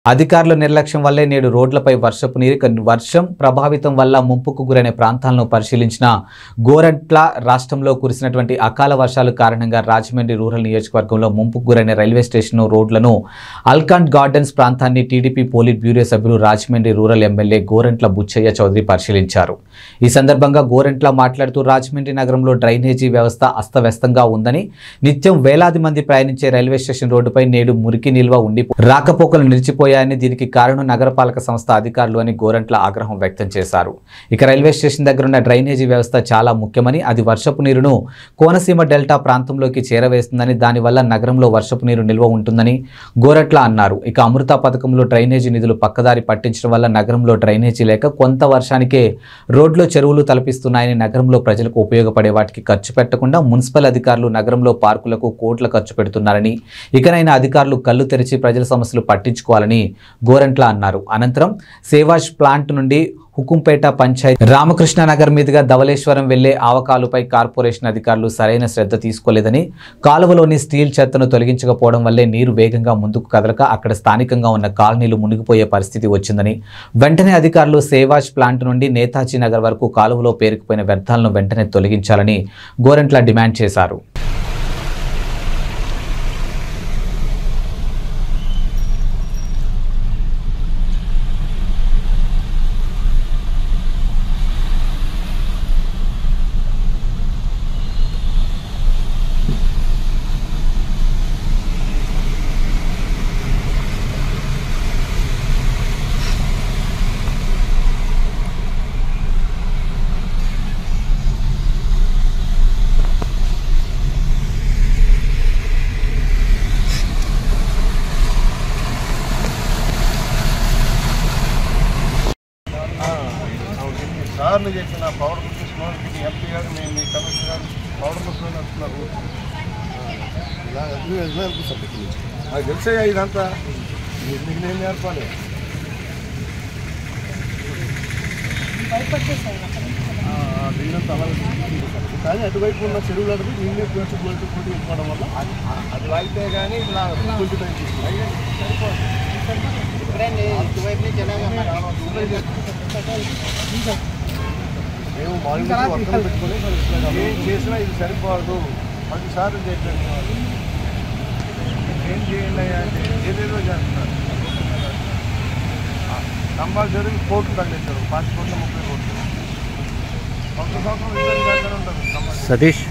అధికారుల నిర్లక్ష్యం వల్లే నేడు రోడ్లపై వర్షపు నీరు వర్షం ప్రభావితం వల్ల ముంపుకు గురైన ప్రాంతాలను పరిశీలించిన గోరంట్ల రాష్ట్రంలో కురిసినటువంటి అకాల వర్షాల కారణంగా రాజమండ్రి రూరల్ నియోజకవర్గంలో ముంపుకు గురైన రైల్వే స్టేషన్ రోడ్లను అల్కాంట్ గార్డెన్స్ ప్రాంతాన్ని టీడీపీ పోలిట్ బ్యూరో సభ్యులు రాజమండ్రి రూరల్ ఎమ్మెల్యే గోరంట్ల బుచ్చయ్య చౌదరి పరిశీలించారు। ఈ సందర్భంగా గోరంట్ల మాట్లాడుతూ రాజమండ్రి నగరంలో డ్రైనేజీ వ్యవస్థ అస్తవ్యస్తంగా ఉందని, నిత్యం వేలాది మంది ప్రయాణించే రైల్వే స్టేషన్ రోడ్డుపై నేడు మురికి నిల్వ ఉండి రాకపోకలు నిలిచిపోయాయి। దీనికి కారణం నగరపాలక సంస్థ అధికారులు అని గోరంట్ల ఆగ్రహం వ్యక్తం చేశారు। ఇక రైల్వే స్టేషన్ దగ్గర ఉన్న డ్రైనేజీ వ్యవస్థ చాలా ముఖ్యమని, అది వర్షపు నీరును కోనసీమ డెల్టా ప్రాంతంలోకి చేరవేస్తుందని, దానివల్ల నగరంలో వర్షపు నీరు నిల్వ ఉంటుందని గోరంట్ల అన్నారు। ఇక అమృత పథకంలో డ్రైనేజీ నిధులు పక్కదారి పట్టించడం వల్ల నగరంలో డ్రైనేజీ లేక కొంత వర్షానికే రోడ్లు చెరువులు తలపిస్తున్నాయని, నగరంలో ప్రజలకు ఉపయోగపడే వాటికి ఖర్చు పెట్టకుండా మున్సిపల్ అధికారులు నగరంలో పార్కులకు కోట్ల ఖర్చు పెడుతున్నారని, ఇకనైనా అధికారులు కళ్ళు తెరిచి ప్రజల సమస్యలు పట్టించుకోవాలని గోరంట్ల అన్నారు। అనంతరం సేవాష్ ప్లాంట్ నుండి హుకుంపేట పంచాయతీ రామకృష్ణ నగర్ మీదుగా ధవళేశ్వరం వెళ్లే ఆవకాలుపై కార్పొరేషన్ అధికారులు సరైన శ్రద్ధ తీసుకోలేదని, కాలువలోని స్టీల్ చెత్తను తొలగించకపోవడం వల్లే నీరు వేగంగా ముందుకు కదలక అక్కడ స్థానికంగా ఉన్న కాలనీలు మునిగిపోయే పరిస్థితి వచ్చిందని, వెంటనే అధికారులు సేవాష్ ప్లాంట్ నుండి నేతాజీ నగర్ వరకు కాలువలో పేరుకుపోయిన వ్యర్థాలను వెంటనే తొలగించాలని గోరంట్ల డిమాండ్ చేశారు। సార్లు చెప్పిన పవర్ బుక్ ఎంపీ గారు మేము కమిషనర్ గారు పవర్ బుక్ వస్తున్నారు। నాకు తెలిసే ఇదంతా మీకు నేను నేర్పాలి। దీనంతా అలా కానీ అటువైపు ఉన్న చెరువులు అడుగు నీళ్ళే కొంచెం పోటీ పెట్టుకోవడం వల్ల అది వాయితే కానీ ఇలా కొంచెం టైం తీసుకుంటాం। మేము మార్నింగ్ వర్కలు పెట్టుకొని ఏం చేసినా ఇది సరిపోదు, 10 సార్లు చెప్పండి వాళ్ళు ఏం చేయండి అంటే ఏదేదో చేస్తున్నారు। కంపల్సరీ కోర్టు తగ్గించారు, 5 కోట్లు 30 కోట్లు 1 సంవత్సరం ఇబ్బంది ఉంటుంది। సతీష్